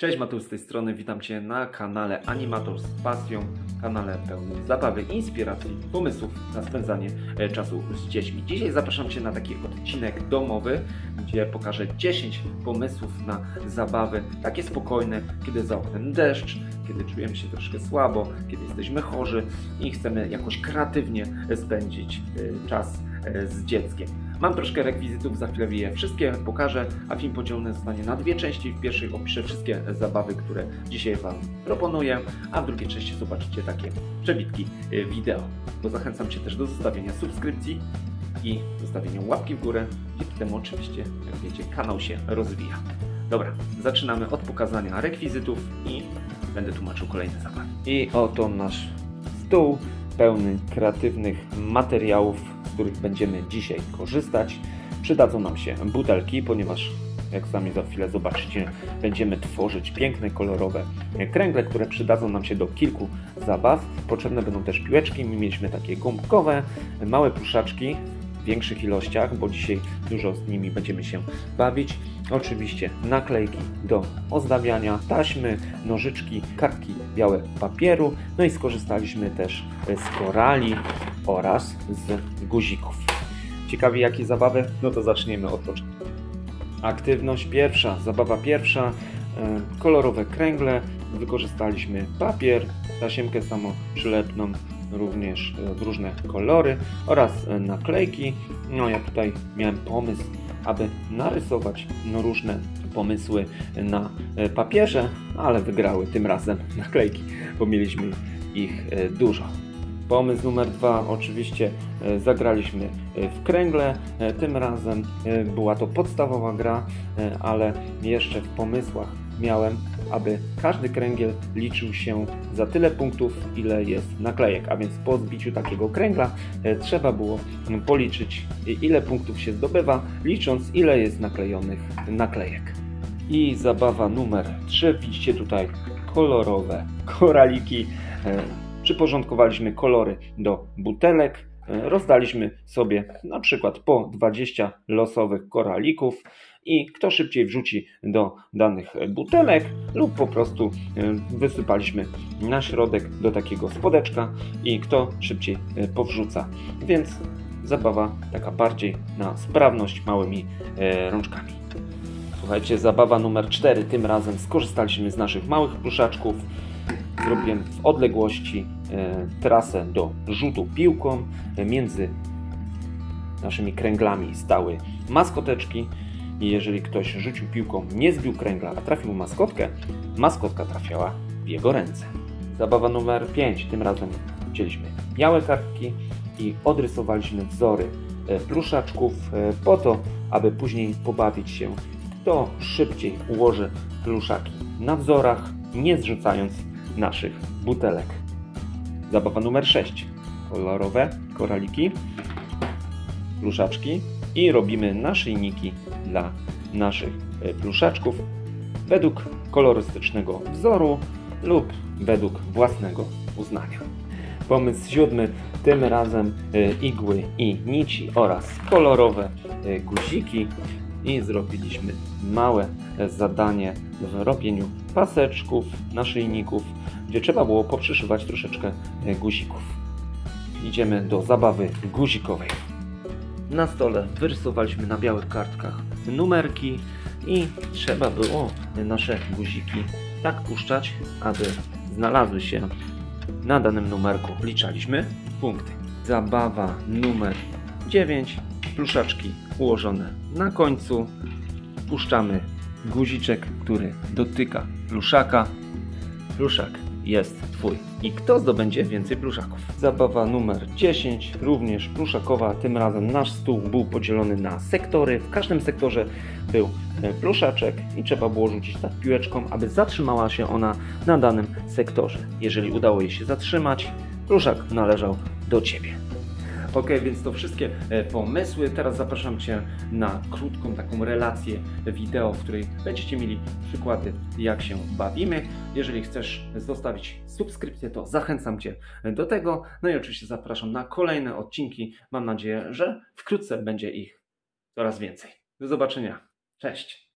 Cześć, Mateusz z tej strony, witam Cię na kanale Animator z pasją, kanale pełnym zabawy, inspiracji, pomysłów na spędzanie czasu z dziećmi. Dzisiaj zapraszam Cię na taki odcinek domowy, gdzie pokażę 10 pomysłów na zabawy, takie spokojne, kiedy za oknem deszcz, kiedy czujemy się troszkę słabo, kiedy jesteśmy chorzy i chcemy jakoś kreatywnie spędzić czas z dzieckiem. Mam troszkę rekwizytów, za chwilę je wszystkie pokażę, a film podzielony zostanie na dwie części. W pierwszej opiszę wszystkie zabawy, które dzisiaj Wam proponuję, a w drugiej części zobaczycie takie przebitki wideo. Bo zachęcam Cię też do zostawienia subskrypcji i zostawienia łapki w górę. Dzięki temu oczywiście, jak wiecie, kanał się rozwija. Dobra, zaczynamy od pokazania rekwizytów i będę tłumaczył kolejne zabawy. I oto nasz stół pełny kreatywnych materiałów, z których będziemy dzisiaj korzystać. Przydadzą nam się butelki, ponieważ jak sami za chwilę zobaczycie, będziemy tworzyć piękne, kolorowe kręgle, które przydadzą nam się do kilku zabaw. Potrzebne będą też piłeczki. My mieliśmy takie gąbkowe, małe pluszaczki w większych ilościach, bo dzisiaj dużo z nimi będziemy się bawić. Oczywiście naklejki do ozdabiania, taśmy, nożyczki, kartki białe papieru, no i skorzystaliśmy też z korali oraz z guzików. Ciekawi jakie zabawy? No to zaczniemy od początku. Aktywność pierwsza, zabawa pierwsza, kolorowe kręgle, wykorzystaliśmy papier, tasiemkę samoprzylepną, również w różne kolory oraz naklejki. No ja tutaj miałem pomysł, aby narysować różne pomysły na papierze, ale wygrały tym razem naklejki, bo mieliśmy ich dużo. Pomysł numer 2, oczywiście zagraliśmy w kręgle, tym razem była to podstawowa gra, ale jeszcze w pomysłach miałem, aby każdy kręgiel liczył się za tyle punktów, ile jest naklejek, a więc po zbiciu takiego kręgla trzeba było policzyć, ile punktów się zdobywa, licząc ile jest naklejonych naklejek. I zabawa numer 3, widzicie tutaj kolorowe koraliki. Przyporządkowaliśmy kolory do butelek, rozdaliśmy sobie na przykład po 20 losowych koralików i kto szybciej wrzuci do danych butelek lub po prostu wysypaliśmy na środek do takiego spodeczka i kto szybciej powrzuca. Więc zabawa taka bardziej na sprawność małymi rączkami. Słuchajcie, zabawa numer 4, tym razem skorzystaliśmy z naszych małych pluszaczków. Zrobiłem w odległości trasę do rzutu piłką. Między naszymi kręglami stały maskoteczki i jeżeli ktoś rzucił piłką, nie zbił kręgla, a trafił maskotkę, maskotka trafiała w jego ręce. Zabawa numer 5. Tym razem wzięliśmy białe kartki i odrysowaliśmy wzory pluszaczków po to, aby później pobawić się, kto szybciej ułoży pluszaki na wzorach, nie zrzucając naszych butelek. Zabawa numer 6. Kolorowe koraliki, pluszaczki i robimy naszyjniki dla naszych pluszaczków według kolorystycznego wzoru lub według własnego uznania. Pomysł 7. Tym razem igły i nici oraz kolorowe guziki i zrobiliśmy małe zadanie w robieniu paseczków, naszyjników, gdzie trzeba było poprzyszywać troszeczkę guzików. Idziemy do zabawy guzikowej. Na stole wyrysowaliśmy na białych kartkach numerki i trzeba było nasze guziki tak puszczać, aby znalazły się na danym numerku. Wliczaliśmy punkty. Zabawa numer 9. Pluszaczki ułożone na końcu. Puszczamy guziczek, który dotyka pluszaka. Pluszak jest Twój. I kto zdobędzie więcej pluszaków? Zabawa numer 10, również pluszakowa. Tym razem nasz stół był podzielony na sektory. W każdym sektorze był pluszaczek i trzeba było rzucić tak piłeczką, aby zatrzymała się ona na danym sektorze. Jeżeli udało jej się zatrzymać, pluszak należał do Ciebie. Ok, więc to wszystkie pomysły. Teraz zapraszam Cię na krótką taką relację wideo, w której będziecie mieli przykłady, jak się bawimy. Jeżeli chcesz zostawić subskrypcję, to zachęcam Cię do tego. No i oczywiście zapraszam na kolejne odcinki. Mam nadzieję, że wkrótce będzie ich coraz więcej. Do zobaczenia. Cześć!